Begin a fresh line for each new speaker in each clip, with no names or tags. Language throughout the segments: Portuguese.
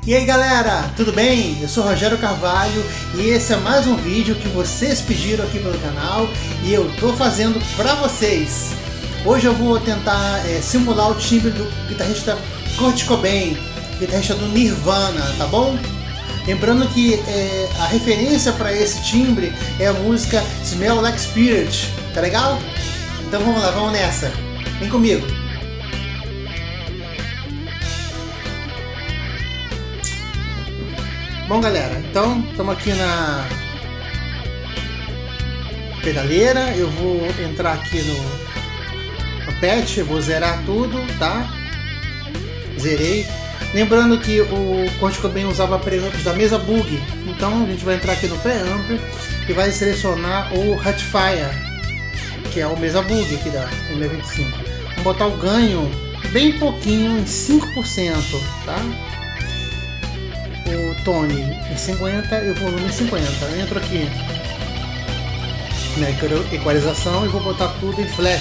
E aí galera, tudo bem? Eu sou Rogério Carvalho e esse é mais um vídeo que vocês pediram aqui pelo canal e eu tô fazendo pra vocês. Hoje eu vou tentar simular o timbre do guitarrista Kurt Cobain, guitarrista do Nirvana, tá bom? Lembrando que a referência para esse timbre é a música Smell Like Spirit, tá legal? Então vamos lá, vamos nessa. Vem comigo. Bom galera, então estamos aqui na pedaleira. Eu vou entrar aqui no patch, vou zerar tudo, tá? Zerei. Lembrando que o Kurt Cobain usava preamps da mesa Bug, então a gente vai entrar aqui no preamp e vai selecionar o Rectifier, que é o mesa Bug aqui da M25. Vamos botar o ganho bem pouquinho, em 5%, tá? O tone em 50 e o volume em 50. Eu entro aqui na equalização e vou botar tudo em flat,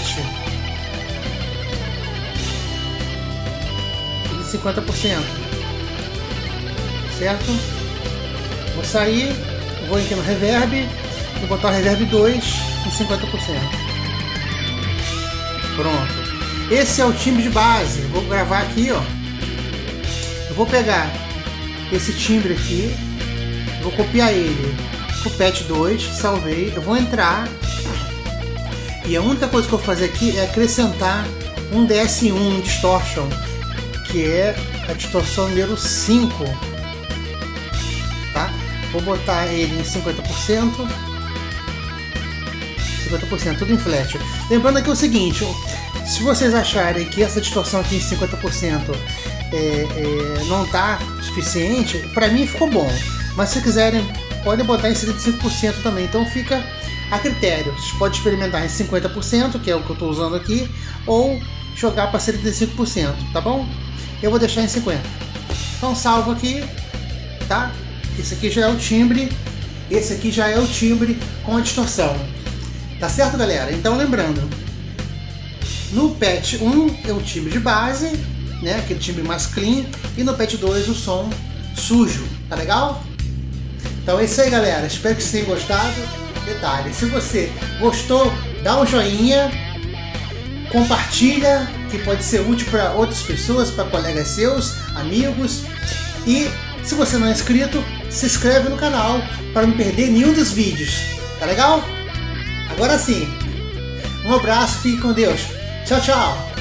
tudo em 50%, certo? Vou sair, vou aqui no reverb e botar o reverb 2 em 50%. Pronto. Esse é o timbre de base. Vou gravar aqui, ó. Eu vou pegar esse timbre aqui, vou copiar ele pro patch 2, salvei, eu vou entrar e a única coisa que eu vou fazer aqui é acrescentar um DS1 Distortion, que é a distorção número 5, tá? Vou botar ele em 50%, tudo em flat. Lembrando aqui o seguinte, se vocês acharem que essa distorção aqui em 50% não tá suficiente, para mim ficou bom, mas se quiserem podem botar em 75% também, então fica a critério. Vocês podem experimentar em 50%, que é o que eu estou usando aqui, ou jogar para 75%, tá bom? Eu vou deixar em 50%. Então salvo aqui, tá? Esse aqui já é o timbre, esse aqui já é o timbre com a distorção, tá certo galera? Então lembrando, no patch 1 é o timbre de base, né, aquele timbre mais clean, e no patch 2 o som sujo, tá legal? Então é isso aí galera, espero que vocês tenham gostado. Detalhe, se você gostou, dá um joinha, compartilha, que pode ser útil para outras pessoas, para colegas seus, amigos, e se você não é inscrito, se inscreve no canal para não perder nenhum dos vídeos, tá legal? Agora sim, um abraço, fique com Deus, tchau, tchau!